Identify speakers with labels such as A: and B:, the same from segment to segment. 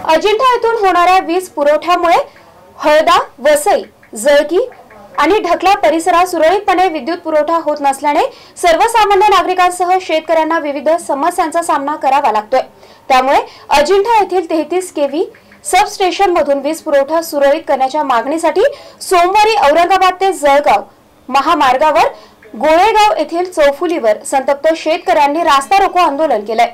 A: अजिंठा येथून होणाऱ्या वीज पुरवठ्यामुळे हळदा, वसई, जळकी आणि ढकला परिसरात सुरळीतपणे विद्युत पुरवठा होत नसल्याने सर्वसामान्य नागरिकांसह शेतकऱ्यांना विविध समस्यांचा सामना करावा लागतोय। त्यामुळे अजिंठा येथील 33 केव्ही सबस्टेशन मधून वीज पुरवठा सुरळीत करण्याच्या मागणीसाठी सोमवारी औरंगाबाद ते जळगाव महामार्गावर गोळेगाव येथील चौफुलीवर संतप्त शेतकऱ्यांनी रास्ता रोको आंदोलन केलंय।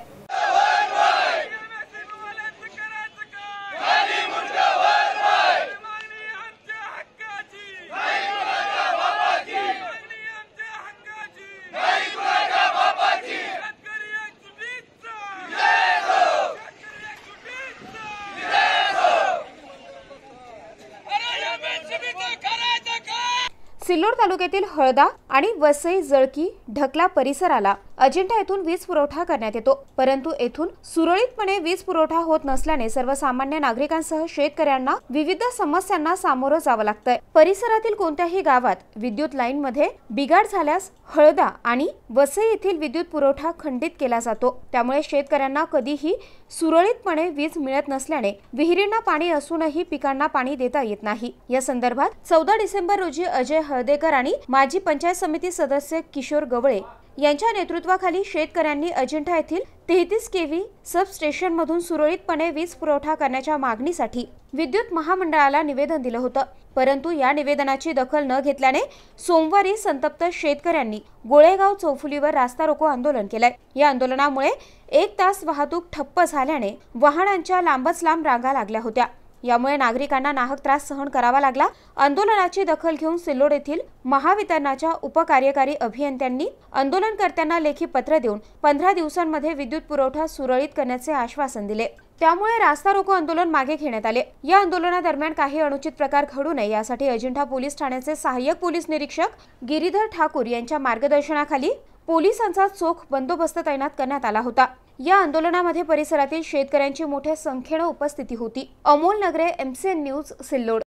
A: सिल्लोड तालुक्यातील हळदा आणि वसई, जळकी, ढकला परिसराला अजिंठा येथून वीज पुरवठा करण्यात येतो, परंतु येथून सुरळीतपणे वीज पुरवठा होत नसल्याने सर्वसामान्य नागरिकांसह शेतकऱ्यांना विविध समस्यांना सामोरं जावं लागतंय। परिसरातील कोणत्याही गावात विद्युत लाईन मध्ये बिघाड झाल्यास हळदा आणि वसई येथील विद्युत पुरवठा खंडित केला जातो। त्यामुळे शेतकऱ्यांना कधीही सुरळीतपणे वीज मिळत नसल्याने विहिरींना पाणी असूनही पिकांना पाणी देता येत नाही। या संदर्भात 14 डिसेंबर रोजी अजय हळदेकर आणि माजी पंचायत समिती सदस्य किशोर गवळे यांच्या नेतृत्वाखाली शेतकऱ्यांनी अजिंठा येथील 33 केव्ही सबस्टेशन मधून सुरळीतपणे वीज पुरवठा करण्याच्या मागणीसाठी विद्युत महामंडळाला निवेदन दिलं होतं, परंतु या निवेदनाची दखल न घेतल्याने सोमवारी संतप्त शेतकऱ्यांनी गोळेगाव चौफुलीवर रास्ता रोको आंदोलन केलंय। या आंदोलनामुळे 1 तास वाहतूक ठप्प झाल्याने वाहनांच्या लांबच लांब रांगा लागल्या होत्या। यामुळे नागरिकांना नाहक त्रास सहन करावा लागला। आंदोलनाची दखल घेऊन सिल्लोड येथील महावितरणाच्या उपकार्यकारी अभियंत्यांनी आंदोलनकर्त्यांना लेखी पत्र देऊन 15 दिवसांमध्ये विद्युत पुरवठा सुरळीत करण्याचे आश्वासन दिले। त्यामुळे रास्ता रोको आंदोलन मागे घेण्यात आले। या आंदोलनादरम्यान काही अनुचित प्रकार घडू नये यासाठी अजिंठा पोलीस ठाण्याचे सहाय्यक पोलीस निरीक्षक गिरीधर ठाकूर यांच्या मार्गदर्शनाखाली पोलिसांचा चोख बंदोबस्त तैनात करण्यात आला होता। या आंदोलनामध्ये परिसरातील शेतकऱ्यांची मोठ्या संख्येने उपस्थिती होती। अमोल नगरे, MCN न्यूज, सिल्लोड।